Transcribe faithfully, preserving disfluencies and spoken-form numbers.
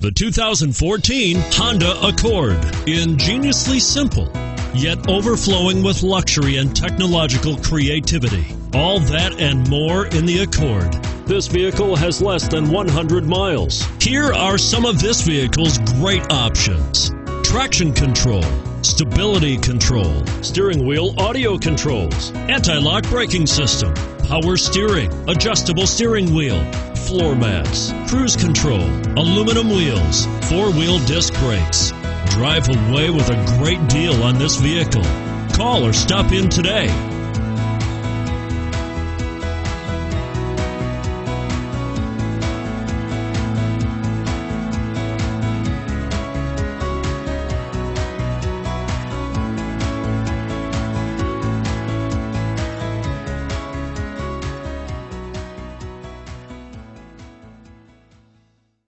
The two thousand fourteen Honda Accord. Ingeniously simple, yet overflowing with luxury and technological creativity. All that and more in the Accord. This vehicle has less than one hundred miles. Here are some of this vehicle's great options: traction control, stability control, steering wheel audio controls, anti-lock braking system, power steering, adjustable steering wheel, floor mats, cruise control, aluminum wheels, four-wheel disc brakes. Drive away with a great deal on this vehicle. Call or stop in today.